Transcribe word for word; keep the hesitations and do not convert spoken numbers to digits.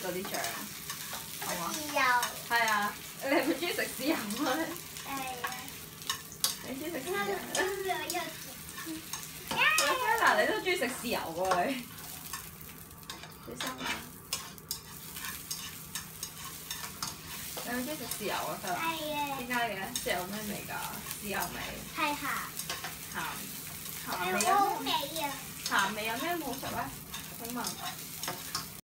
嗰啲醬，好嘛？ 豉油。 係啊，你係咪中意食豉油啊？ 係啊。 你中意食豉我油？ 都有一。 嗱，你都中意食豉油喎你。小心啊！你好中意食豉油啊？佢話。 係啊。 點解嘅？豉油咩味㗎？豉油味。 係鹹。 鹹。鹹味好有咩？ 味啊！ 鹹味有咩好食咧？請問？